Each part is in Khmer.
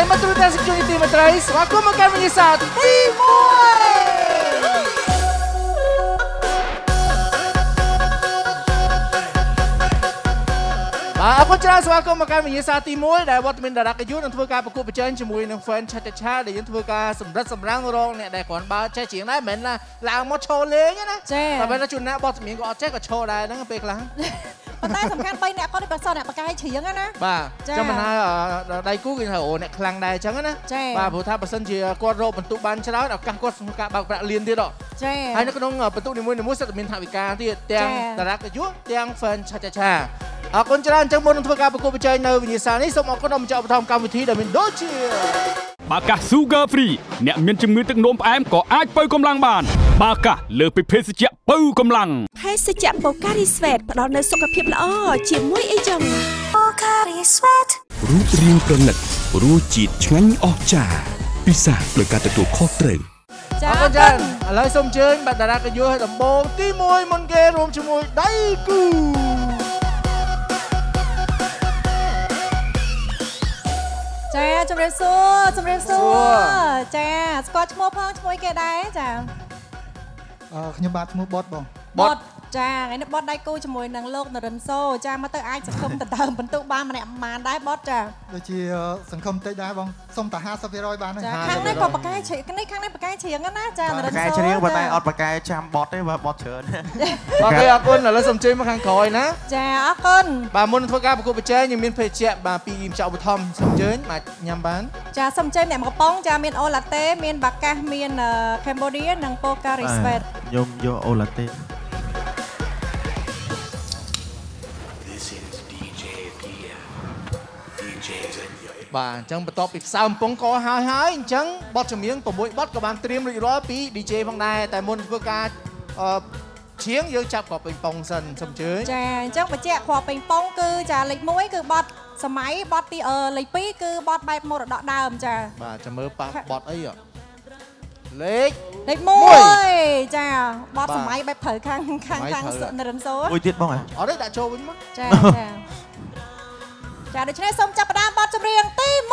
មកទូទាំងសេចក្ដីទីមេត្រីស្វាគមន៍មកកាន់វិញ្ញាសាទី1បាទអរគុណច្រើនស្វាគមន៍មកកាន់វិញ្ញាសាទី1ដែលវត្តមានតារាកយុនឹងធ្វើការប្រកួតប្រជែងជាមួយនឹង fan ឆាត់ឆាដែលយើងធ្វើការសម្រិតសម្រាំងរងអ្នកដែលគ្រាន់បើចេះជាងដែរមិនមែនឡើងមកឈរលេងណាតែបើជួនណាបទសម្រៀងក៏អត់ចេះក៏ឈរដែរហ្នឹងពេលខ្លះប៉ុន្តែសំខាន់3អ្នកគាត់នេះបើសិនអ្នកបកាយច្រៀងណាបាទចាំមិនថាដៃគូគេថាអូអ្នកខ្លាំងដែរអញ្ចឹងណាបាទព្រោះថាបើសិនជាគាត់រកបន្ទុកបានច្រើនឱកាសគាត់ក្នុងការបើកប្រាក់លានទៀតចាហើយនៅក្នុងបន្ទុកនីមួយៗសិតតែមានថវិកាទៀតទាំងតារាកយុទាំង fan ឆាត់ឆាអរគុណច្រើនអញ្ចឹងមុននឹងធ្វើការប្រកួតប្រជែងនៅវិញ្ញាសានេះសូមអរគុណដល់ម្ចាស់ឧបត្ថម្ភកម្មវិធីដែលមានដូចជាបាកា Sugar Free អ្នកមានជំងឺទឹកនោមផ្អែមក៏អាចបើកម្លាំងបានបាកាលើសពីភេសជ្ជៈបើកម្លាំងភេសជ្ជៈ Pocari Sweat ផ្ដល់នូវសុខភាពល្អជាមួយអីចឹង Pocari Sweat រូបរាងប្រណិតរសជាតិឆ្ងាញ់អស្ចារ្យពិសាដោយការទទួលខុសត្រូវអរគុណច្រើនឥឡូវសូមអញ្ជើញបាទតារាកយុឲ្យដំបងទី1មុនគេរួមជាមួយដៃគូចាជំរាបសួរចាស្គាល់ឈ្មោះផងឈ្មោះគេដែរចាខ្ញុំបាទឈ្មោះបតបងបតចាថ្ងៃនេះបតដៃគូជាមួយនឹងលោកនរិនសូចាមកទៅអាចសង្ឃឹមដណ្ដើមបន្ទុកបានម្នាក់ប៉ុន្មានដែរបតចាដូចជាសង្ឃឹមតិចដែរបងសុំតែ 50% បានចាខាងនេះក៏បកាយច្រៀងខាងនេះបកាយច្រៀងណាចានរិនសូបកាយច្រៀងប៉ុន្តែអត់បកាយចាំបតទេបើបតច្រើនអូខេអរគុណឥឡូវសូមជើញមកខាងក្រោយណាចាអរគុណបាទមុនធ្វើការប្រកួតប្រជែងយើងមានភេសជ្ជៈបាទពីម្ចាស់ឧបត្ថម្ភសូមជើញបាទញ៉ាំបានចាសូមជើញអ្នកកំប៉ុងចាមានអូឡាតេមានបាកាសមានកម្ពុជានិង Pocari Sweat ខ្ញុំយកអូឡាតេបាទអញ្ចឹងបន្ទាប់ពីផ្សើមពងកហើយអញ្ចឹងបទចម្រៀង6បទក៏បានត្រៀមរួចរាល់ពី DJ ផងដែរតែមុនធ្វើការច្រៀងយើងចាប់គ្រាប់ពេញប៉ុងសិនសូមអញ្ជើញចាអញ្ចឹងបញ្ជាក់គ្រាប់ពេញប៉ុងគឺចាលេខ1គឺបទសម័យបទទីលេខ2គឺបទបែបមរតកដើមចាបាទចាំមើលប៉ះបទអីលេខ 1ចាបទសម័យបែបត្រូវខាងនរិនសូមួយទៀតបងអត់ទេដាក់ចូលវិញមកចាដូច្នេះសូមចាប់ផ្ដើមបទចម្រៀងទី1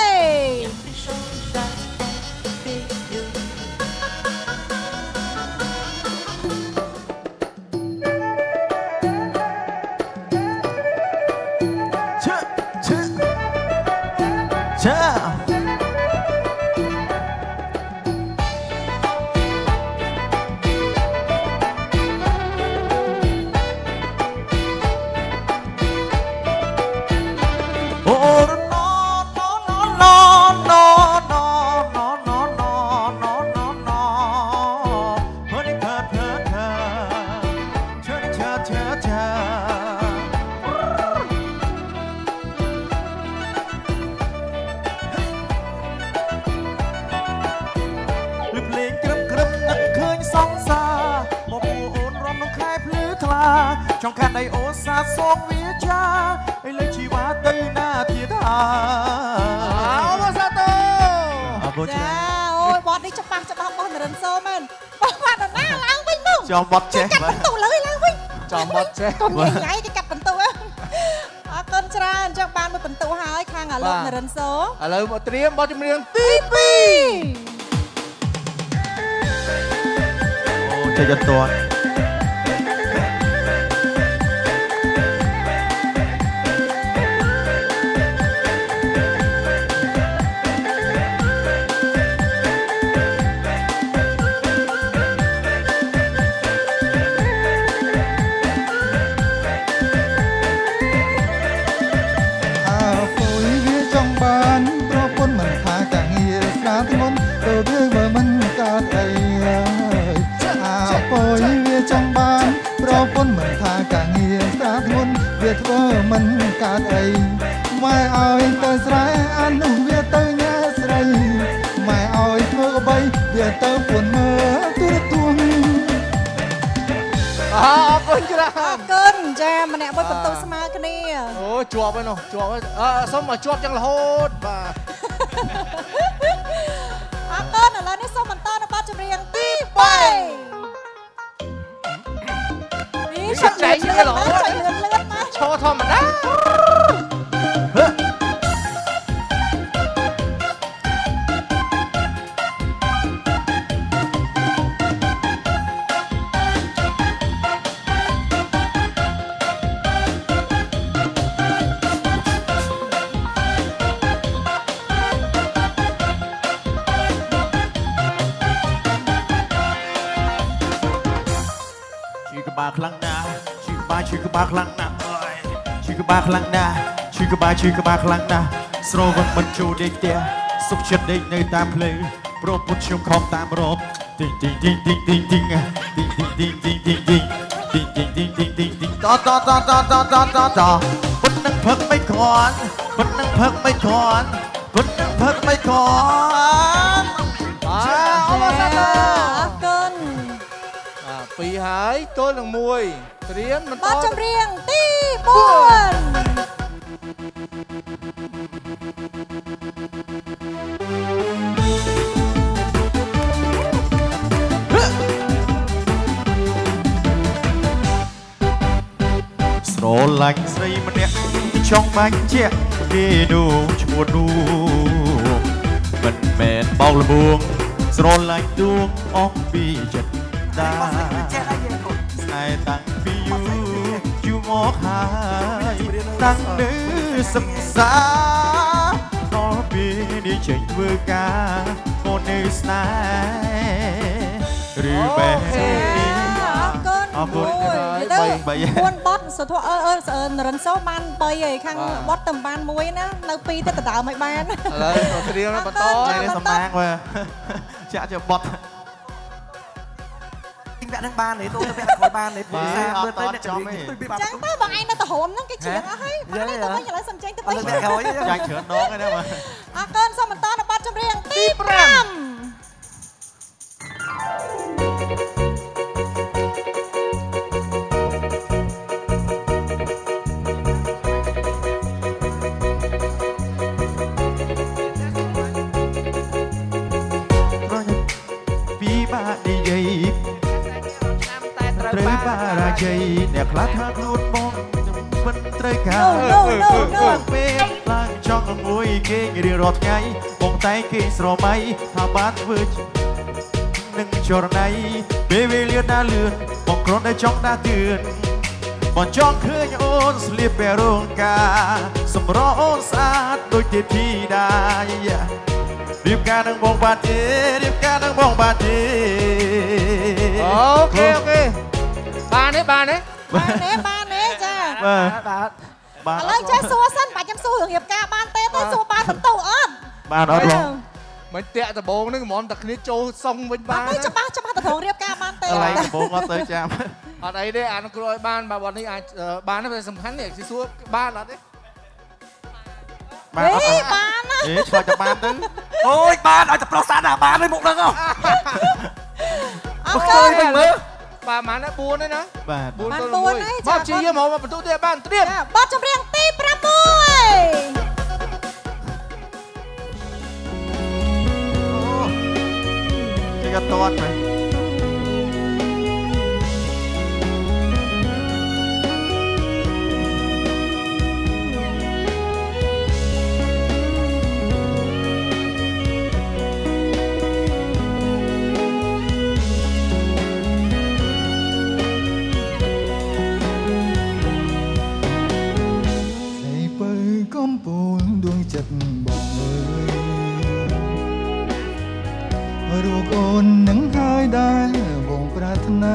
ចង់ខាត់ដៃអូសាសូមវាចាឥឡូវជីវ៉ាទៅណាទៀតអូមកសាទរចាអូយបតនេះច្បាស់បោះនរិនសូមែនបោះបាត់ណាឡើងវិញមកចំបត់ចេះកាត់បន្ទុកលើឡើងវិញចំបត់ចេះកុំញ៉ៃគេកាត់បន្ទុកអរគុណច្រើនចង់បានមួយបន្ទុកហើយខាងលោកនរិនសូឥឡូវមកត្រៀមបទចម្រៀងទី2 អូចេះយត់តួវាធ្វើមិនកើតអីម៉ែឲ្យទៅស្រែអាននោះវាទៅញ៉ាស្រីម៉ែឲ្យធ្វើអ្វីវាទៅពួនមើលទូរទស្សន៍អរគុណច្រើនអរគុណចាម្នាក់មួយបន្ទុកស្មើគ្នាអូជាប់ហើយនោះជាប់ហើយសូមមកជាប់យ៉ាងរហូតបាទអរគុណឥឡូវនេះសូមបន្តនៅបទចម្រៀងទី3នេះឆាប់chạy như lỗ cho thòm mà đá ชื่อกระบาคลังนะชื่อกระบาคลังนะชื่อกระบาคลังนะสโลว์มันจูเด็กเดียสุขเฉดเด็กในตามเพลงโปรปุชชมของตามรบติงติงติงติงติงติงติงติงติงติงติงติงติงติงติงติงติงติงต่อคนนั่งพักไม่ก่อนคนนั่งพักไม่ก่อนคนนั่งพักไม่ก่อนเอามาซะเกินปีหายตัวหนึ่งมวยเรียนมันบอลจำเรียงตีบอลโรลังใส่มันเนี่ยช่องมันเจี๊ยดีดูชวนดูมันแมนเบาละบวงโรลังดวงออกปีจัดตาใส่ตั้งปีอยู่มอกหายตั้งเนื้อสัมสาตอนปีนี้เฉยเมื่อกาโมเนสไนหรือแบบบวนบอสสุดทั่วรันโซ่มันไปเลยข้างบอสต่ำบานมวยนะเราปีแต่แต่ดาวไม่บานเลยเรียงแล้วปะต้อใช่ได้สมางเลยจะบอสจริงแบบทั้งบ้านเลยตัวแบบคอยบ้านเลยปีศาจเมื่อเต้นเนี่ยจังป้าบอกไอ้น่าตะโหมนั่งกี่เฉียงอะให้ป้าได้ตัวไม่อย่างไรสมเจงตัวไม่อยากเฉินน้องได้ไหมเกินสมันต้อนบอสจำเรียงตีปรำเตยบาราเจเนี่ยคลาทาครูดมองมันเตยกาเป๊ะล่างช่องมวยเก่งเรียรอดไงมองไตเก่งสโลไมหาบ้านเวชหนึ่งจอร์ไนเบเวเลียนาเลือนมองกรอนได้จ้องหน้าเตือนบอลจ้องเคยโอนสลิปเปโรงกาสมรอโอนสะอาดโดยเทพีได้รีบการนั่งมองบาดเจ็บรีบการนั่งมองบาดเจ็บโอเคบานนี้จ้าอะไรจ้าซัวสั้นไปจำสู้ถึงเหยียบกาบานเต้ซัวบานตู่อ้อนบานอ้อนลงมันเตะตะโบงนึกหมอนตะคณิโจทรงเป็นบ้านจะบ้าตะโถงเรียบกาบานเต้อะไรโบงก็เตยจามอะไรได้อ่านกรอยบ้านบวันนี้บ้านนั่นเป็นสำคัญเนี่ยสิซัวบ้านอะไรดิบ้านนะช่วยจะบ้านตึงโอ้ยบ้านเอาจะปลอกสารบ้านเลยหมดเลยเอาเคยไปเลยป่าหมานะบูนนะบูนตัวมวยบ้าจีเยี่ยมมาประตูเตี้ยบ้านเตรียมบอสจำเรียงตีประมวยจะกระตุ้นไหมรูกโอนหนังหายได้วงปรารถนา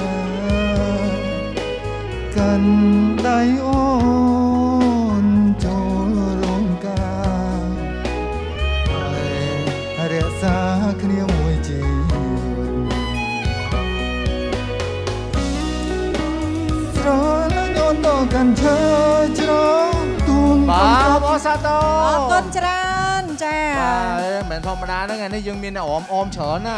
กันได้โอนโจลงกาเรียกสาเคลียวมวยจีสระและโยนต่อกันเธอจรตุงบ้าบอสโตก้นจราจ้าเหมือนธรรมดานั่นไงนี่ยังมีในออมเฉินน่ะ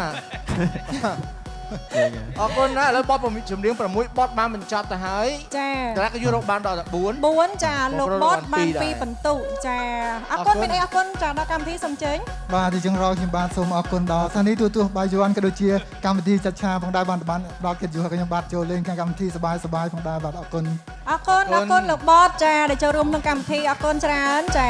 คนนะแล้วบอสผมฉุมเลี้ยงประมุยบอสมามันจับแต่หายจ้าแต่แล้วก็ยุโรปบานดอกบ้วนจ้าลบบอสบานปีปันตุจ้าคนเป็นคนจ้าดกรรมที่สมเจงบ้านที่จังรอคิมบ้านสมคนดอกท่านี้ตัวใบจวนกระโดดเชียกรรมที่จัดชาของได้บ้านดอกเกิดอยู่กับยังบาดโจเล่นกรรมที่สบายของได้บาดคนลบบอสจ้าเดี๋ยวจะรวมทั้งกรรมที่คนจ้า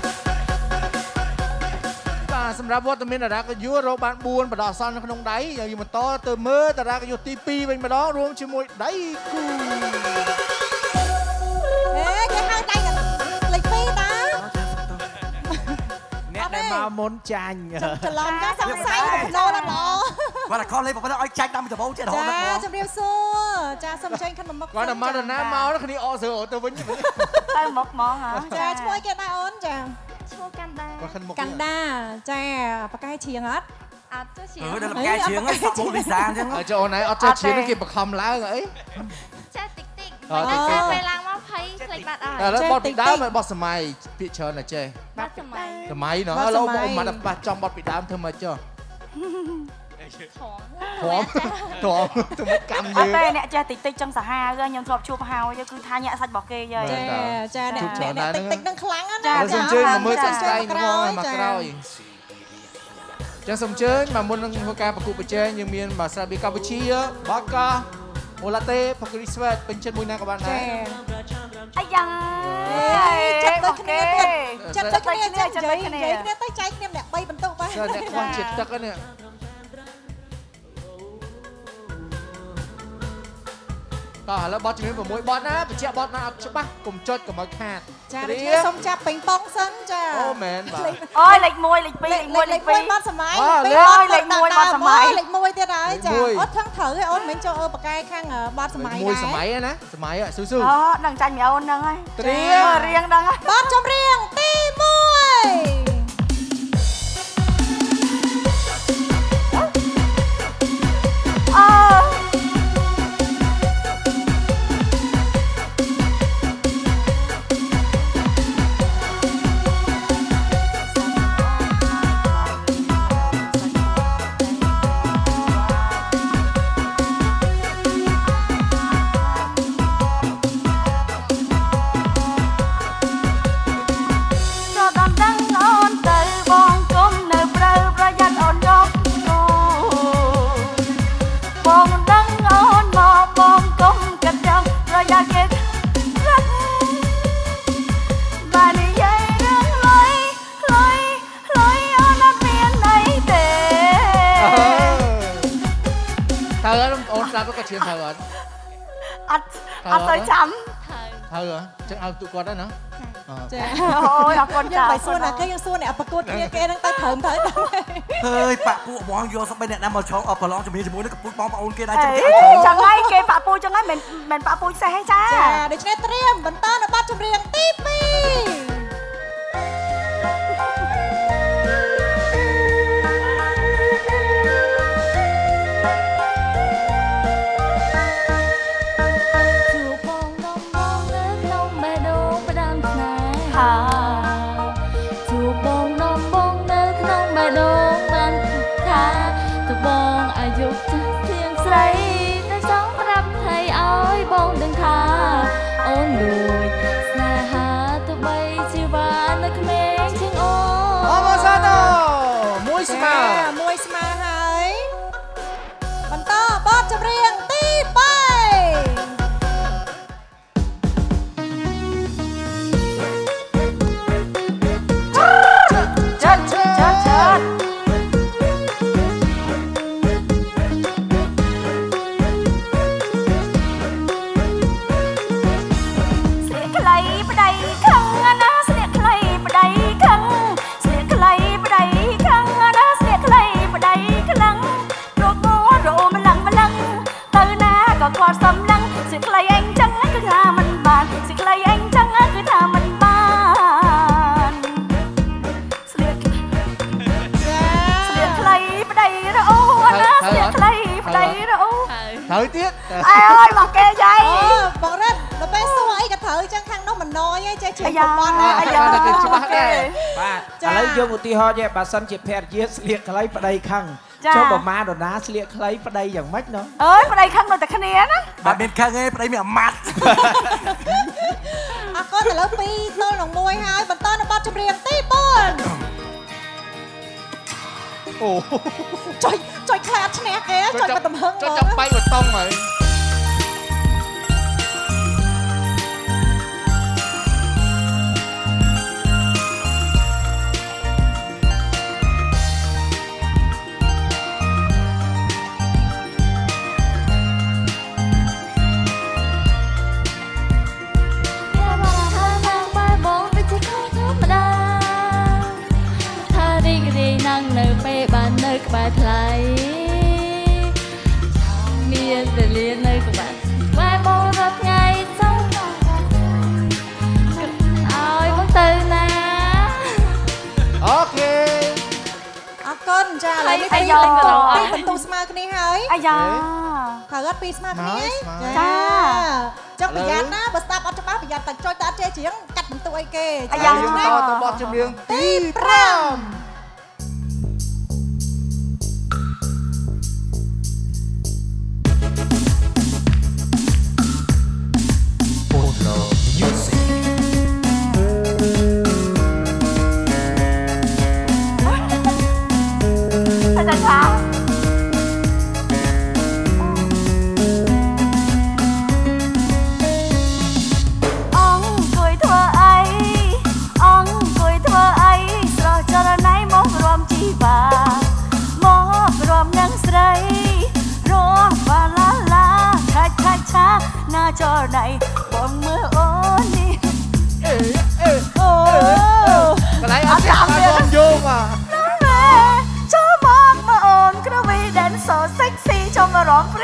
สำหรับวัตถุมินดาก็ยั่วโรบานบูนประดาซันขนมได้อย่างอยู่มันต่อเติมเมื่อแต่ละก็อยู่ตีปีเป็นมาดองรวมชิมวยได้กูยังไงได้กันเลยปีตาเนี่ยได้มาม้วนจังจะลองก็สงสัยผมโดนแล้วเนาะว่าแต่ข้อเลยผมไม่ได้เอาจังดำจะโบ้เจ้าหน้าจะเรียบซัวចាសុំចេញខាងមុខគាត់តែមកដល់ណាមកដល់គ្នាអកសើទៅវិញទៅមុខហ្មងហ៎ចាឈ្មោះគេដែរអូនចាឈ្មោះកាន់ដាកាន់ដាចាប៉ាកែឈៀងអត់អត់ទៅឈៀងដល់ប៉ាកែឈៀងហ្នឹងបុកលីសាអញ្ចឹងចូលអូនឯងអត់ចេះឈៀងគេបខំឡើងអីចេះតិចតិចមិនចេះពេលឡើងមកភ័យខ្លាចបាត់អើយតែបត់ពីដើមបត់សម័យពាក្យច្រើនតែចេះបាត់សម័យណ៎ឥឡូវបងមិនបាត់ចំបត់ពីដើមធ្វើមកចុះធំទៅមកកម្មយើងអត់ទេអ្នកចេះតិចតិចចឹងសាហាវខ្ញុំធ្លាប់ជួបហើយគឺថាញាក់សាច់របស់គេយីចាអ្នកតិចតិចនឹងខ្លាំងណាចាសូមជើញមកមើលសាច់ស្ដែងមកក្រោយចាសូមជើញមកមុននឹងធ្វើការប្រគល់ប្រជែងយើងមានបាសាប៊ីកម្ពុជាបាកាអូឡាតេផាគ្រីស្វេតពេញចិត្តមួយណាក៏បានដែរអាយ៉ាចិត្តដូចគ្នាទៀតចិត្តដូចគ្នានិយាយគ្នាទៅចែកគ្នាអ្នក3បន្ទុកបាទអ្នកខ្វះជាតិទឹកហ្នឹងតោះឥឡូវបត់ជំនាញ6បត់ណាបញ្ជាក់បត់ណាអត់ច្បាស់កុំចុចកុំឲ្យខាតចាដូច្នេះសូមចាប់ពេញប៉ុងសិនចាអូមែនបាទអូយលេខ1លេខ2លេខ1លេខ2 បត់សម័យលេខ1បត់សម័យលេខ1ទៀតហើយចាអត់ថឹងត្រូវទេអូនមិនចូលបកែខាងបត់សម័យដែរ1សម័យណាសម័យស៊ូស៊ូអូនឹងចាញ់មីអូនហ្នឹងហើយត្រៀមរៀងហ្នឹងហើយបត់ចម្រៀងទី1 ក៏ឈៀងត្រូវអត់អត់ទៅចាំត្រូវចឹងឲ្យទូគាត់ដែរណាចាអូយអរគុណចាបើសួរណាគេយើងសួរអ្នកប្រកួតគ្នាគេហ្នឹងទៅត្រូវហើយប៉ាក់ពួកបងយកសបីអ្នកណាមកឆោប្រឡងជំនាញជាមួយនឹងកពុជបងប្អូនគេដែរចឹងចឹងហើយគេប៉ាក់ពូចឹងហើយមិនប៉ាក់ពូសេះទេចាចាដូច្នេះត្រៀមបន្តនៅបទចម្រៀងទី2 មួយស្មើហើយបន្តបទចម្រៀងទី3 ចាត់គាត់សំឡឹងសិក្លីអញចឹងគឺថាមិនបានសិក្លីអញចឹងគឺថាមិនបានស្លៀកខ្លីប្តីរអូណាស្លៀកខ្លីប្តីរអូត្រូវទៀតអើយមកគេយាយបងរ៉ាត់ដល់ពេលសួរអីក៏ត្រូវចឹងខាងនោះមិនណយទេចេះជិះប្រព័ន្ធណាអាយ៉ាគេច្បាស់ដែរបាទឥឡូវយកឧទាហរណ៍ចេះបើសិនជាភរិយាស្លៀកខ្លីប្តីខឹងចុះប្រមាណដណាស្លៀកខ្លីប្តីយ៉ាងម៉េចណោះអើយប្តីខឹងដូចតែគ្នាណាបាទមានខឹងឯងប្តីមានអាម៉ាត់អរគុណឥឡូវ2ទល់នឹង1ហើយបន្តនៅបទចម្រៀងទី4អូចុចខ្លាចឈ្នះគេចុចមកទំហឹងចុចចាប់បែកបតុងហើយក្បែរថ្លៃមានតែលៀននៅក្បែរអាយ៉ាបន្ទូស្មើគ្នាហើយអាយ៉ាត្រូវអត់ពីស្មើគ្នាចាចុះប្រយ័ត្នណាបើស្ដាប់អត់ច្បាស់ប្រយ័ត្នតែចុចតែអត់ចេះច្រៀងកាត់បន្ទូអីគេអាយ៉ាទៅបទចម្រៀងទី5 จอไหนบอกมือโอ้นี่กระไรเอาจับมามองโยงอ่ะน้องแม่ชอบมากมาโอนกระวีแดนโซเซ็กซี่ชมมาร้องฟรี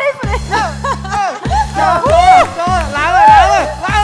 ก็ล้างเลย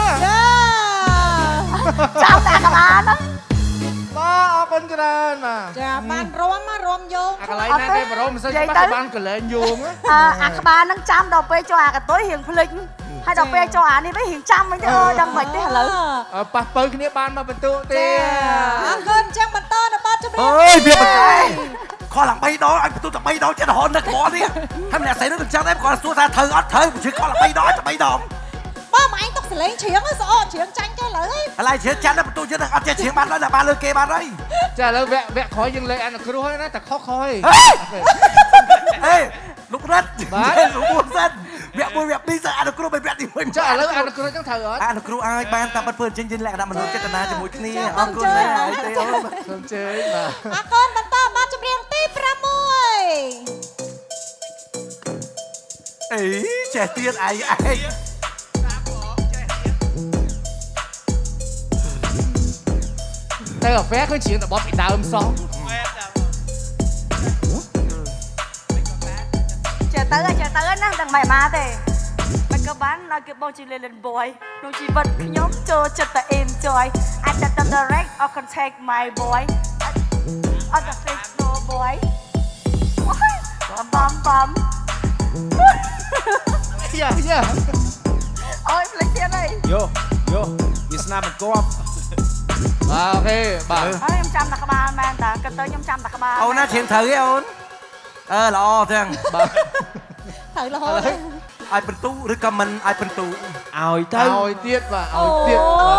จับแต่กระลานะมาออกคนกระดานอ่ะจะบ้านรวมโยงอะไรนั่นได้มาร้องมันใช่ปัจจุบันก็เลยโยงอ่ะขบานนั่งจำดอกไปจ่อกับตัวเหี่ยงพลิงให้ดอกเปย์จ่อนี่ไม่เหี่ยงจำมันจะดังเหมือนได้เหรอปะเปิดគ្នាបានមកបន្ទូទេអរគុណចឹងបន្តនៅបាត់ជំរាបអើយវាមិនដែរខឡើង3ដងឲ្យបន្ទូតែ3ដងចិត្តរហូតនឹកហ្មងនេះហើយម្នាក់ស្រីនោះនឹងចឹងដែរគាត់សួរថាត្រូវអត់ត្រូវជិះខឡើង3ដងតែ3ដងបើមកឯងទុកសលេងច្រៀងស្អកច្រៀងចាញ់គេលើឥឡូវច្រៀងចាញ់ដល់បន្ទូចិត្តអត់ចេះច្រៀងបានដល់តែបានលើគេបានហើយចាឥឡូវវគ្គក្រោយយើងលេងអានគ្រូហើយណាតែខុសហើយហេលោករ៉ាត់បាទលោកមួយសិនវគ្គ1វគ្គ2សិនអានគ្រូបីវគ្គទី1 ចាឥឡូវអានគ្រូចឹងត្រូវអត់អានគ្រូឲ្យបានតាមបាត់ពើចេញលក្ខណៈមនុស្សចេតនាជាមួយគ្នាអរគុណណាស់ទេអូសូមជើញបាទអរគុណបន្តបានចម្រៀងទី6 អីចេះទៀតឯងតែកាហ្វេឃើញច្រៀងតែបទពីដើមសោះចេះទៅណាដឹងមិនមកទេមិនក៏បានឲ្យគេបងជាលេង boy ក្នុងជីវិតខ្ញុំចូលចិត្តតែ enjoy I just direct or contact my boy on the face no boy បំយ៉ាអូយភ្លេចទៀតហើយយោវាស្នាមមិនគប់បាទអូខេបាទហើយខ្ញុំចាំតែក្បាលមែនតាគិតទៅខ្ញុំចាំតែក្បាលអូនណាច្រៀងត្រូវទេអូនល្អចឹងបាទត្រូវរហូតឲ្យបន្ទូឬក៏មិនឲ្យបន្ទូឲ្យទៅឲ្យទៀតបាទឲ្យទៀត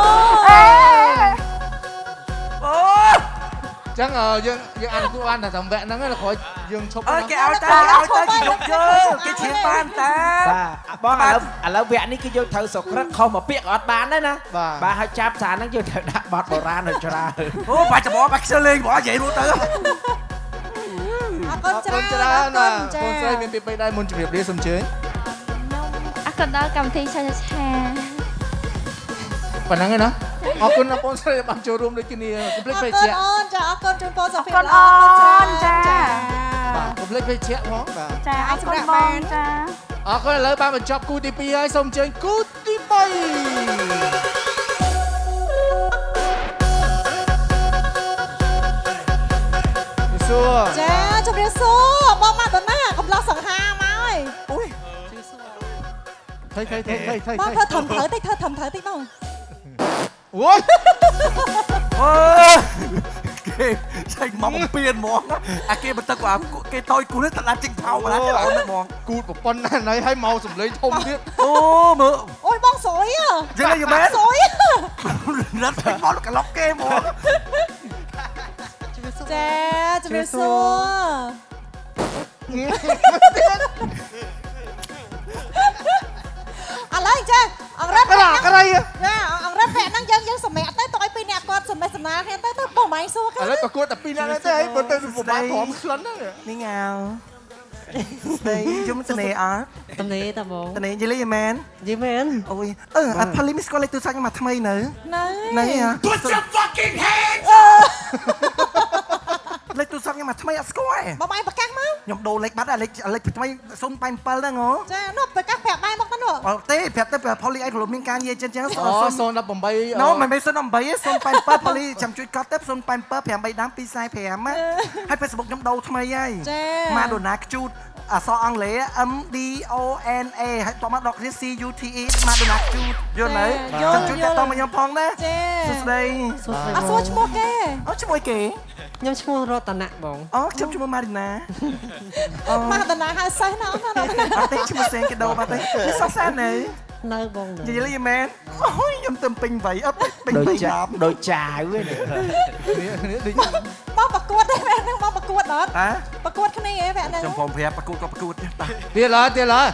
អូចឹងយើងអានគូបានតែតាមវគ្គហ្នឹងក្រោយយើងឈប់គេឲ្យទៅគេយកយើងគេច្រៀងបានតាបាទបងឥឡូវវគ្គនេះគេយកត្រូវសុក្រិតខុសមកពាក្យអត់បានទេណាបាទឲ្យចាប់សារហ្នឹងយកទៅដាក់បទបុរាណឲ្យច្រើនអូបាច់ច្បងបាច់ខ្ជិលលេងបងនិយាយរួចទៅអរគុណច្រើនណាបងស្រីមានពី3ដែរមុនជម្រាបលាសូមអញ្ជើញអរគុណដល់កម្មវិធីឆាឆាប៉ុណ្ណឹងឯណាអរគុណបងស្រីបានចូលរួមដូចគ្នាកុំភ្លេចពេកជាអូនចាអរគុណជូនពរសុខភាពល្អអូនចាបាទកុំភ្លេចពេកជាផងបាទចាអរគុណបងចាអរគុណឥឡូវបានបញ្ចប់គូទី2ហើយសូមអញ្ជើញគូទី3 ចាជម្រាបសួរបងមកដល់ណាកំឡោះសង្ហាមកហើយអូយថៃបងធ្វើធំត្រូវតិចបងអូយគេឆែកមកពៀនហ្មងអាគេបន្ទឹកគេតូចគូនេះតដាច់ជិះថោម្ល៉េះអូនហ្មងគូប្រប៉ុណ្ណាណៃឲ្យមកសំលេងធំទៀតអូមើលអូយបងស្រួយចឹងយីមែនស្រួយរត់ពេញមកកឡុកគេហ្មងចាជម្រាបសួរឥឡូវចាអង្រិតក្រៃចាអង្រិតវគ្គហ្នឹងយើងសម្រាប់ទៅទុកឲ្យ2នាក់គាត់សម្ដែងសម្ដាលគ្នាទៅបងម៉ៃសួរគេឥឡូវប្រកួតតែ2នាក់ទេហើយបើទៅប្រមាណព្រមក្លិនហ្នឹងនេះងាវស្ដីយំត្នេអត់ត្នេតាបងត្នេនិយាយលេងមែនអូយអត់ផលីមីស្គាល់លេខទូរស័ព្ទខ្ញុំមកថ្មីនៅ Put your fucking hands លេខទូរស័ព្ទខ្ញុំមកថ្មីអត់ស្គាល់បងបាយប្រកាសមកខ្ញុំដូរលេខបាត់លេខថ្មី087ហ្នឹងហ៎ចានោះប្រកាសប្រាប់បាយមកទៅเต้แผลแต่พอลีไอ้ขลุ่มมีการเย็นจังโซนดับผมไปน้องมันไม่โซนดับไปโซนไปเปิ้ลพอลีจำจุดก็เต้โซนไปเปิ้ลแผลใบดำปีไซแผลมะให้ไปสมบูรณ์น้ำดาวทำไมยัยมาโดนนักจูดซออังเลMDONA ให้ต่อมาดอกที่ CUTE มาโดนนักจูดโยนไหนจำจุดแต่ต้องมายอมพองนะสุดเลยสู้ชั่วโมงแกชั่วโมงเก๋ยังชั่วโมงรอตนะบองชั่วโมงมาดินะมาตนะหาไซน้องเต้ชั่วโมงเซนกันดูมาเต้ไม่สงสารไหน nơi bong gì vậy mẹ ôi nhầm tâm pin vậy ấp pin vậy đạp đôi trà với bao bạc cuột đấy mẹ đang bao bạc cuột đó bạc cuột cái này vậy này trong phòng phép bạc cuột tiền rồi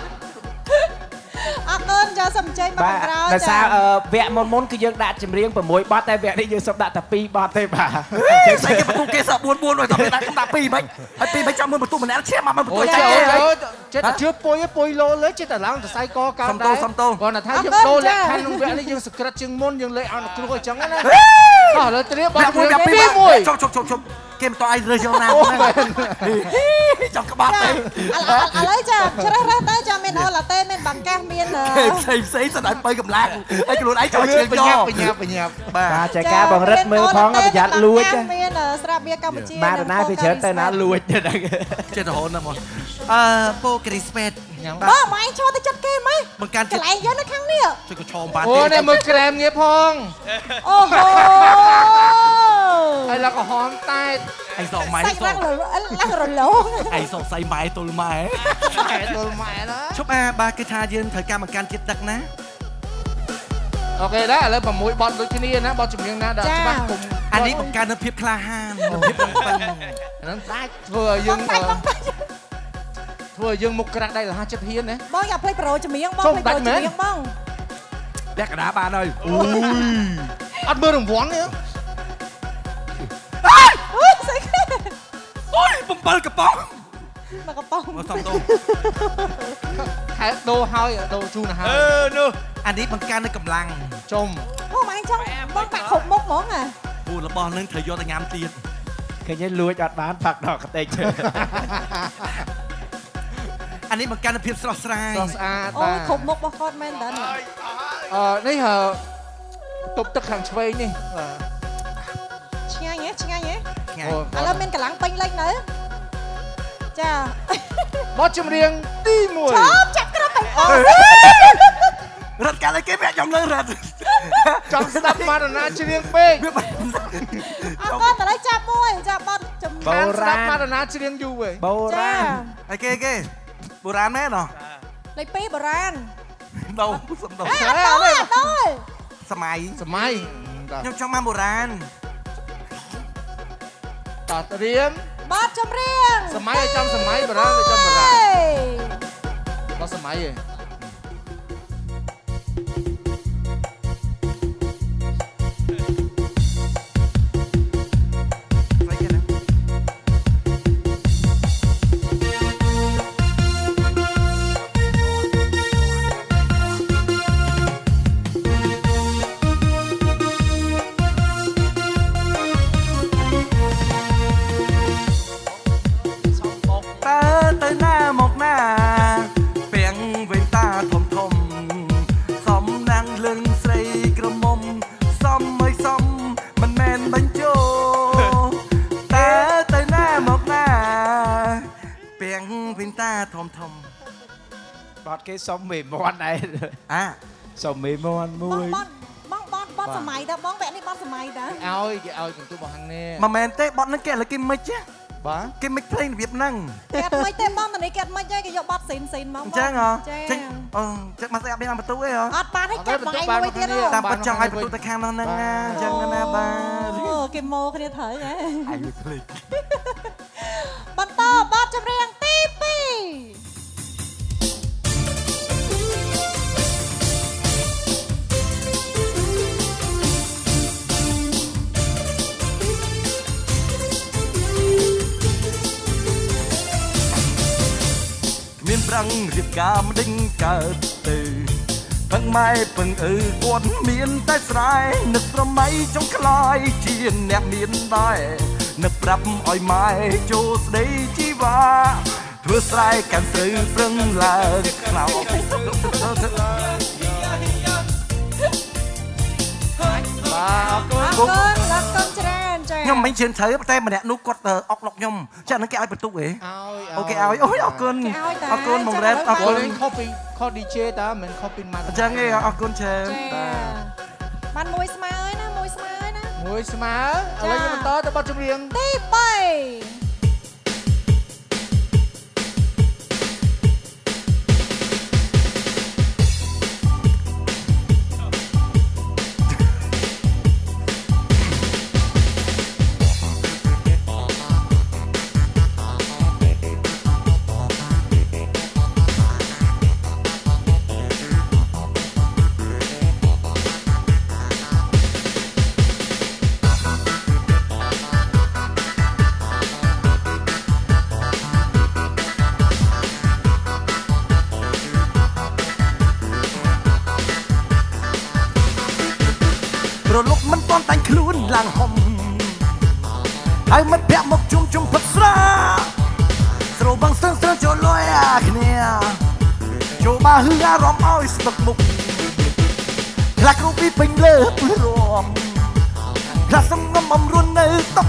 ơn cho sầm chơi mà rau là sao vẽ môn cứ dương đạt chìm riêng và mối bát tay vẽ đi dương sập đạt tập pi bát tay bà chơi cái bạc kia sợ buồn rồi tập đạt không đạt pi mấy pi cho mưa bạc mình ném chém mà mình tôi chết là chưa poi lô lấy chết là lăng sai co cao đấy còn là thái dương đô lẹ khăn không vẽ đi dương sực cật dương môn dương lệ ăn được coi trắng á là tía bạc mùi chụp kem to ai rơi vô nào trong cái bát đấy lấy cho ra tới cho mình là tên mình bằng cam miên kem xí sao lại bay cầm lạc ấy cái luôn ấy cho chuyện cho ไปnhập bà chạy cá bằng rất mưa phong nó bị giặt lui chứ mà từ nay bị chết tay nó lui chứ chết rồi hồn nè mọi Pokerismet bơ mà anh cho tới chất kem ấy bằng can cái lại vô nó khăn nè cho cái chom bán ô này mực kem nghe phong ô hô ai là có hòn tay anh sợ máy lăng rồi lỗ anh sợ say máy tôi mày đó chúc ba cái tha dương thời ca bằng can chết đặc ná ok đó là bằng mũi bọn đôi kia na bọn chụp miếng na đợi cho bác cùng anh ấy bằng can nó phiếp la han nó vừa dương một cái đây là 2 chất hiên đấy bong gặp play pro cho miếng bong play pro cho miếng bong đẹp cả đá bạn ơi ui ăn bơ đồng vón nữa ôi bông bơ cặp bóng mà cặp bóng xong đâu hai đô hai đô chu là hai anh ấy bằng can nó cầm lăng trông ô mà anh trong bong bạc khủng mốc món à là bò lên thời vô ta nhám tiền cái nhớ lùi chọt bán phạt đỏ cái tay anh ấy bằng can nó phiếp sọt sai ôi khủng mốc bọc con men đó nè đây hả tục tất hàng chơi nè nghe nhé là men cả lăng pin lên nữa chà bó chum riêng đi mùi chọc cái đó phải rật cả lấy cái mẹ chồng lên rật trong sắp mà nó chỉ riêng bê con ta lấy chạp môi chạp bật chấm bầu ra mà nó chỉ riêng du vậy bầu ra cái bầu ra mẹ nó lấy pi bầu ra đâu đâu Samai nhưng trong mang bầu ra tọt riêng bát chấm riêng Samai ở trong Samai bầu ra ở trong bầu ra có Samai gì bọt cái sông mì mòn này sông mì mòn mùi bọt sầm mày đó bón vẽ đi bọt sầm mày đó ôi cùng tôi bỏ hàng nè mà mền tê bọt nó kẹt là kim mic chứ bả kim mic play Việt Nam kẹt mic tê bọt này kẹt mic chứ cái dọc bọt xịn mà chắc hả chắc mà sẽ đi làm bật túi hả bát hay kẹt mày mùi tiết đó làm bật trong hai bật túi ta khang nó nâng chân nè ba cái mô cái thở vậy bọt to bọt chấm riêng tivi miền răng riệp cam đinh cờ từ phăng mai phăng quấn miền tây sài nực râm máy trong cõi chiên nẹp miền đại nực rập oi mai cho đây chi va ធ្វើស្រែកាន់ស្រូវប្រឹងឡើងខ្លោខ្ញុំមិនជឿត្រូវតែម្នាក់នោះគាត់អុកឡុកខ្ញុំចាហ្នឹងគេឲ្យបន្ទុកហ៎អូគេឲ្យអូយអរគុណបងរ៉េតអរគុណខុស DJ តាមិនខុសពីម៉ាត់អញ្ចឹងឯងអរគុណច្រើនបានមួយស្មើហើយណាមួយស្មើហើយណាមួយស្មើឥឡូវយើងបន្តទៅបទចម្រៀងទី3ឡើងហុំហើយមិនពាក់មកជុំផឹកស្រាស្រោបងស្ទឹងចូលលយអាគ្នាចូលមកហឺអារម្មណ៍ឲ្យស្ទឹកមុខខ្លះគ្រូពីពេញលើព្រមខ្លះសំងំអំរុននៅតុក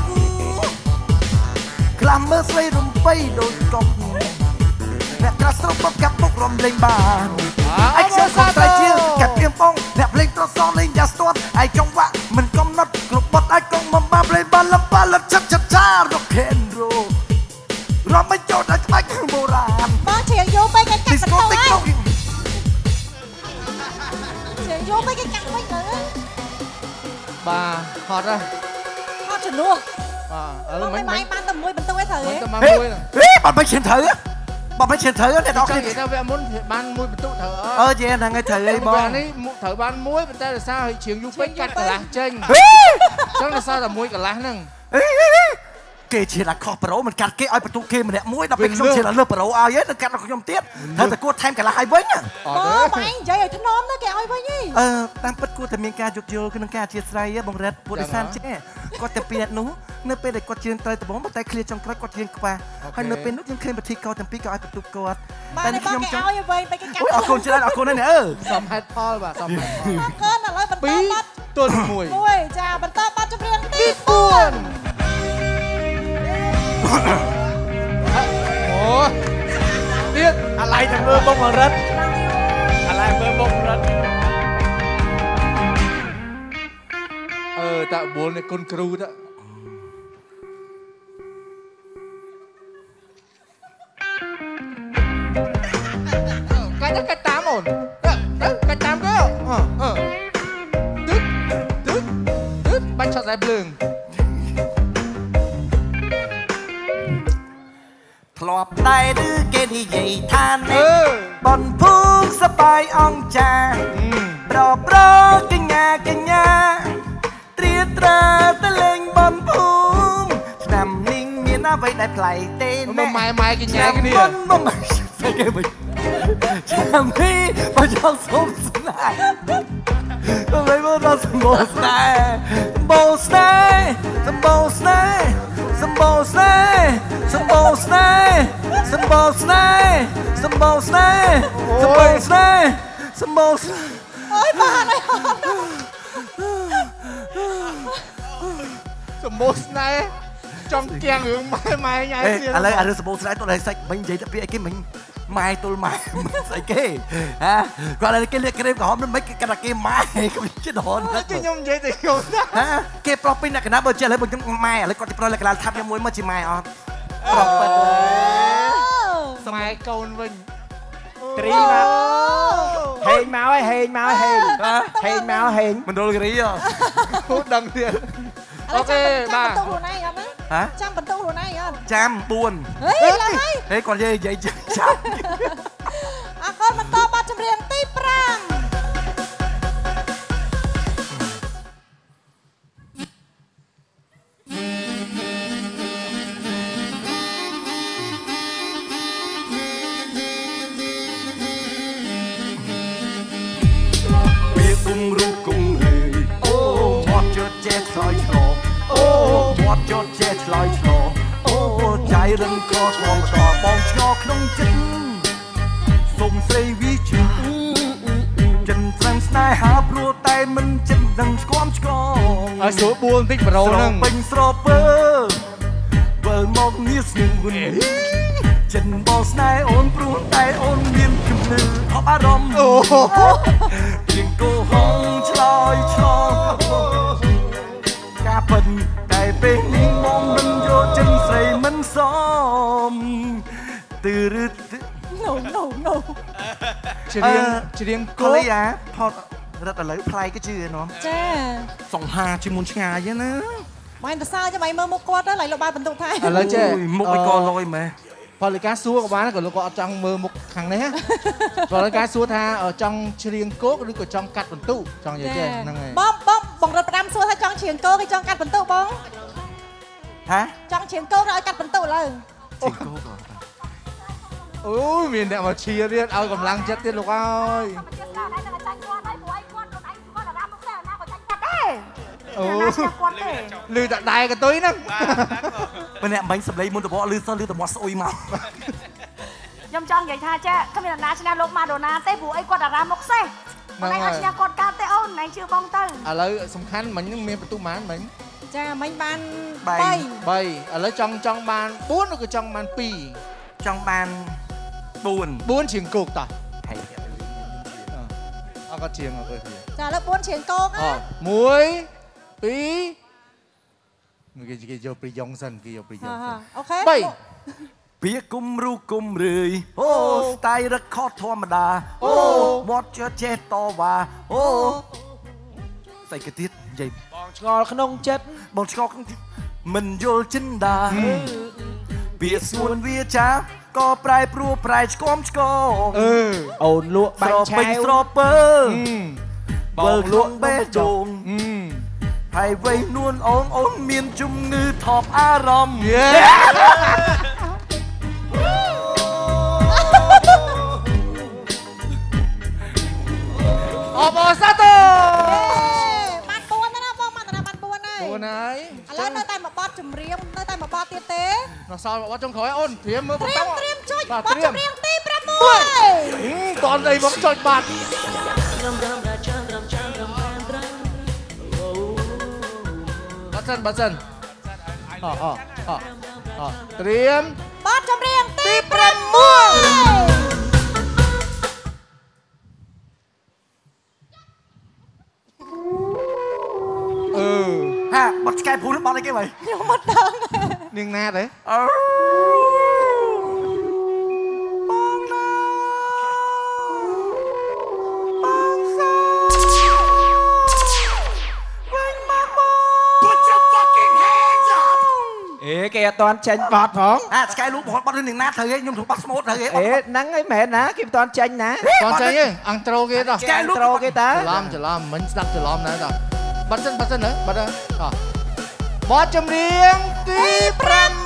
ខ្លះមើលស្រីរំបីដូចកប់អ្នកខ្លះស្រោបបកាប់មុខរំលេងបានអីខ្ញុំខំតែជាកាត់ទៀមបងអ្នកភ្លេងត្រសងលេងយ៉ាស្ទាត់ឯចង់វាក់មិនកំណត់គ្រប់បត់អាចកងមកបាលេងបានលំបាលចិត្តចារកខេនរោរំមិនចូលដល់ក្បាច់បុរាណបងជ្រៀងយកទៅកាត់បន្ទោហើយជ្រៀងយកទៅកាត់វិញទៅបាទហត់ហ៎ហត់ជំនួសឥឡូវមិនបានតែមួយបន្ទោឯងត្រូវហ៎បាត់មិនឈានត្រូវបើមិនឈានត្រូវអ្នកនរគ្នានិយាយថាវគ្គមុនបានមួយបន្ទុកត្រូវយេហ្នឹងហើយត្រូវអីបងនេះត្រូវបានមួយប៉ុន្តែរសារឲ្យជ្រៀងយូរពេកកាត់កន្លះចេញចឹងរសារតែមួយកន្លះហ្នឹងគេឈានអាខុសប្រូមិនកាត់គេឲ្យបន្ទុកគេម្នាក់មួយដល់ពេលខ្ញុំឈានលើប្រូឲ្យឯងទៅកាត់ដល់ខ្ញុំទៀតត្រូវតែគួរថែមកន្លះឲ្យវិញបងនិយាយឲ្យធ្នមទៅគេឲ្យវិញហីតាមពិតគួរតែមានការយោគយល់ក្នុងការអធិស្ឋានបងរ៉េតពុទ្ធិសានចេះគាត់តែពីអ្នកនោះនៅពេលដែលគាត់ជឿនត្រូវដំបងតែឃ្លាចុងក្រោយគាត់ជឿនខ្វះហើយនៅពេលនោះយើងឃើញពិធីកោទាំងពីរក៏ឲ្យបន្ទុកគាត់តែខ្ញុំចង់ឲ្យវិញទៅគេកាត់អរគុណច្រើនអរគុណណាស់សំហេតុផលបាទសំហេតុផលអរគុណឥឡូវបន្តបាត់ទល់មួយចាបន្តបាត់ចម្រៀងទី4 អូទៀតអាឡៃតែមើលបងរិទ្ធអាឡៃមើលបងរិទ្ធតាបួលនៃគុណគ្រូតាកាច់តាមអូនកាច់តាមគេទឹកបាច់ឆាត់តែភ្លើងធ្លាប់ដែរឬគេនិយាយថានេះបនភូមិសបាយអង្គចាប្រកញ្ញាត្រៀត្រាទៅលេងបនភូមិឆ្នាំនេះមានអ្វីដែលប្លែកទេណែម៉ែកញ្ញាគ្នាបងស្អីគេវិញចាំនេះបើចង់សុំស្នេហ៍ទៅមកដល់សម្បូរស្នេហ៍អូយបានហើយសម្បូរស្នេហ៍ចង់គៀងរឿងម៉ែញ៉ៃទៀតឥឡូវអារឿងសម្បូរស្នេហ៍ទៅដល់សាច់មិញនិយាយទៅពីអីគេមិញម៉ែទល់ម៉ែស្អីគេគាត់ឲ្យគេលាកក្រេមក្រហមមិនគេកាត់តែគេម៉ែខ្ញុំជិះដល់ខ្ញុំនិយាយទៅខ្ញុំគេប្រុសពីអ្នកកណាបើចេះឥឡូវបើខ្ញុំម៉ែឥឡូវគាត់ទៅប្រុសលក្ខណៈថាប់ខ្ញុំមួយមកជាម៉ែអត់ប្រុសប៉ិតម៉ែកូនវិញត្រីមកហេងមកហើយហេងមកហេងមណ្ឌលគិរីហូដឹងទៀតអូខេបាទចាំបន្ទុកខ្លួនឯងអត់ណាចាំបន្ទុកខ្លួនឯងអត់ចាំ4 ហេឡើងហើយគាត់និយាយចាំអរគុណបន្តបាត់ចម្រៀងទី5 មាត់ចត់ចេះឆ្លើយឆ្លងអូចៃរឹងកស្មងស្អបងឆ្ងល់នឹងស្គមឆ្កងឲ្យស្រួលបួលបន្តិចប្រូហ្នឹងពេញស្រពើវិលមកងារស្ងួនចិនបោស្នេហ៍អូនព្រោះតែអូនមានគំនិតអបអារម្មណ៍អូជាងគោហងឆ្លើយឆ្លងការពិតតែពេលនេះមកមិនយកចិនស្រីមិនសមទឺរឹត no ច្រៀងគោលីអាផតរត់ឥឡូវផ្លែក៏ជឿណោះចាសង្ហាជាមុនឆ្ងាយណាមិនទៅសើចាំឲ្យមើលមុខគាត់ទៅឡើយលោកបានបន្ទុកថែឥឡូវចេះមុខឲ្យកលយមែនផលិការសួរក៏បានក៏លោកក៏អត់ចង់មើលមុខខាងនេះផលិការសួរថាចង់ច្រៀងគោកឬក៏ចង់កាត់បន្ទុចង់និយាយចេះហ្នឹងហើយបងរត់ផ្ដាំសួរថាចង់ច្រៀងគោគេចង់កាត់បន្ទុបងហ៎ចង់ច្រៀងគោឬឲ្យកាត់បន្ទុឥឡូវច្រៀងគោក៏អូយមានអ្នកមកឈៀរៀនឲ្យកម្លាំងចិត្តទៀតលោកអើយអូលឺតែដែរកតុយហ្នឹងបើអ្នកបាញ់សម្លេងមុនតបលឺសោះលឺតែមាត់ស្អុយមកខ្ញុំចង់និយាយថាចាគ្មានអ្នកណាឈ្នះលោកម៉ាដូណាទេព្រោះអីគាត់អារម្មណ៍មកសេះមិនអាចឈ្នះគាត់កើតទេអូនណែជឿបងទៅឥឡូវសំខាន់មិញនឹងមានបន្ទុកប៉ុន្មានមិញចាមិញបាន 3 ឥឡូវចង់បាន4ឬក៏ចង់បាន2 ចង់បាន4 ច្រៀងគោកតោះហើយអត់ក៏ច្រៀងអត់ក៏ច្រៀងចាឥឡូវ4ច្រៀងគោកណា 1 2គេយកប្រយ៉ងសិនគេយកប្រយ៉ងសិនអូខេ 3 ពីគុំរូគុំរឿយអូស្ទាយរឹកខតធម្មតាអូមាត់ចេះតវ៉ាអូស្អីគេទៀតនិយាយបងឆ្ងល់ក្នុងចិត្តបងឆ្កល់មិនយល់ចិនដាពីស្មួនវាចាក៏ប្រែព្រោះប្រែឆ្គមឆ្កអូនលក់បាញ់ឆាវស្រពើបងលក់បេះដូងហើយវ័យនួនអូនមានជំងឺថប់អារម្មណ៍អបអរសាទរបាន4ណាបងបាន4ហើយ 4ហើយឥឡូវនៅតែមួយបទចម្រៀងនៅតែមួយបទទៀតទេនៅសល់មួយបទចុងក្រោយអូនត្រៀមមើលបន្តត្រៀមចុចបាទបទត្រៀមចម្រៀងទី6 តនអីមកចុចបាត់បាត់សិនត្រៀមបទចម្រៀងទី6 ហាបាត់ឆ្កែព្រូនបាត់អីគេvậy ខ្ញុំមិនដឹងនាងណាទេបងណាបងសាវិញមកបង Put your fucking hands up អេគេអត់តាន់ចេញបត់ផងឆ្កែលូកបាត់រឿងនាងណាត្រូវឯងខ្ញុំត្រូវបាត់ស្មូតត្រូវឯងអេហ្នឹងឯងមែនណាគេមិនតាន់ចេញណាតន់ចេញទេអង្ត្រូគេតោះឆ្កែលូកត្រូគេតើច្រឡំមិញស្ដាប់ច្រឡំណាស់តោះបាត់សិនបាត់បទចម្រៀងទី6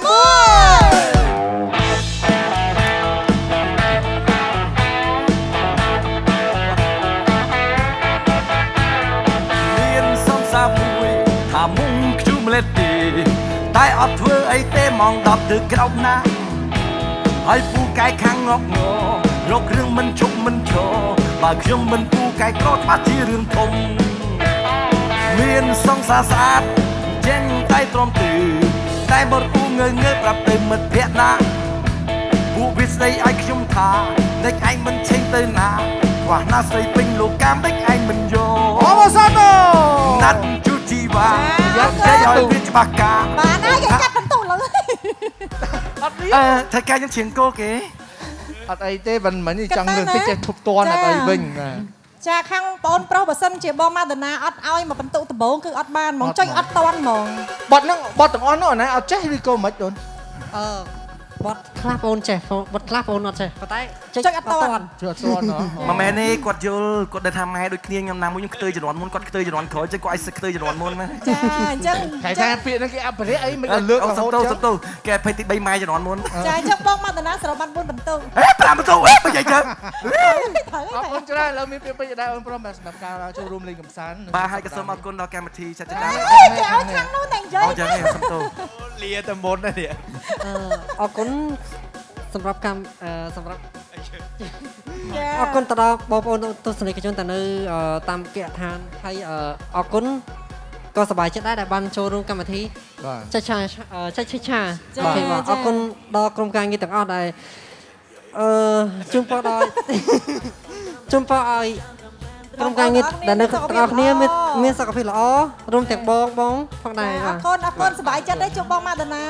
មានសង្សារមួយថាមុំខ្ជុំលេតទីតែអត់ធ្វើអីទេម៉ោង10ទៅក្រោមណាហើយពូកែខាងងប់ងរករឿងមិនជប់មិនឈរបើខ្ញុំមិនពូកែក្រច្បាស់ជារឿងធំមានសង្សារស្អាតចេញតែទ្រាំទឺតែបត់ពូងើប្រាប់ទៅមិត្តភក្តិណាពួកវាស្ដីឲ្យខ្ញុំថានិចឯងមិនឆេញទៅណាខ្វះណាស្រីពេញលោកកាមនិចឯងមិនយកអបអរសាទរណាត់ជូជីវ៉ាយកចេញឲ្យវាច្បាស់ការបានហើយគេកាត់បន្ទុលើអត់នេះធ្វើការខ្ញុំច្រៀងគោគេអត់អីទេមិនចង់លើកតិចចេះធប់តន់អត់អីវិញចាខាងបងប្រុសបើសិនជាបងម៉ាដូណាអត់ឲ្យមកបន្ទុដំបងគឺអត់បានហ្មងចុចអត់តន់ហ្មងបទហ្នឹងបទទាំងអស់នោះណាអត់ចេះឬក៏មិនដូនបត់ខ្លះបងចេះបត់ខ្លះបងអត់ចេះប៉ុន្តែចុចអត់តន់ចុចអត់តន់ហ៎មកមែនទេគាត់យល់គាត់ដឹងថាម៉ែដូចគ្នាខ្ញុំណាមួយខ្ញុំខ្ទើជំនាន់មុនគាត់ខ្ទើជំនាន់ក្រោយចឹងគាត់ឲ្យខ្ទើជំនាន់មុនណាចាអញ្ចឹងខែថាពាក្យហ្នឹងគេអភិរក្សអីមិនលើករហូតចឹងទៅគេឲ្យភ័យទី3ម៉ែជំនាន់មុនចាអញ្ចឹងបងម៉ាដូណាសរុបបាន4បន្ទុ 5បន្ទុបើនិយាយចឹងអរគុណច្រើនឥឡូវមានពាក្យពេចន៍ដែរអូនប្រុសសម្រាប់ការចូលរួមលេងកម្សាន្តបាទហើយក៏សូមអរគុណដល់កម្មវិធីចាត់ចែងគេឲ្យខាងនោះតែនិយាយអូចឹងសុំទោសលាតែមុនណានេះអរគុណសម្រាប់កម្មសម្រាប់អរគុណទៅដល់បងប្អូនទស្សនិកជនទៅនៅតាមគេឋានហើយអរគុណក៏សប្បាយចិត្តដែរដែលបានចូលរួមកម្មវិធីចែកឆាអរគុណដល់ក្រុមការងារទាំងអស់ដែលជូនពរដល់ជូនពរឲ្យក្រុមការងារដែលនៅទាំងអស់គ្នាមានសុខភាពល្អរួមទាំងបងផងដែរអរគុណសប្បាយចិត្តទេជួបបងម៉ាដូណា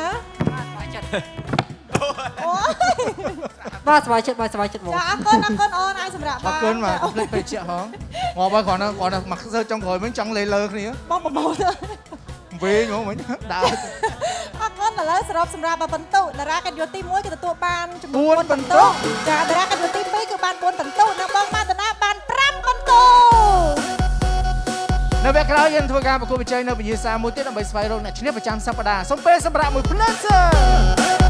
បាទសប្បាយចិត្តបងចាអរគុណអូនឲ្យសម្រាប់បាទអរគុណបាទភ្លេចពេកជាហងងាប់ហើយគ្រាន់តែមកសើចុងក្រោយវិញចង់លេលើគ្នាបងប្រមូលវិញហ្មងវិញដើរអរគុណឥឡូវសរុបសម្រាប់បន្ទុកតារាកាត់យុទី1គឺទទួលបានចំនួន4បន្ទុកចាតារាកាត់យុទី2គឺបាន4បន្ទុកនិងបងម៉ាដូណាបាន5បន្ទុកនៅវគ្គក្រោយយើងធ្វើការប្រកួតប្រជែងនៅវិញ្ញាសាមួយទៀតដើម្បីស្វែងរកអ្នកឈ្នះប្រចាំសប្តាហ៍សូមពេលសម្រាប់មួយភ្លើង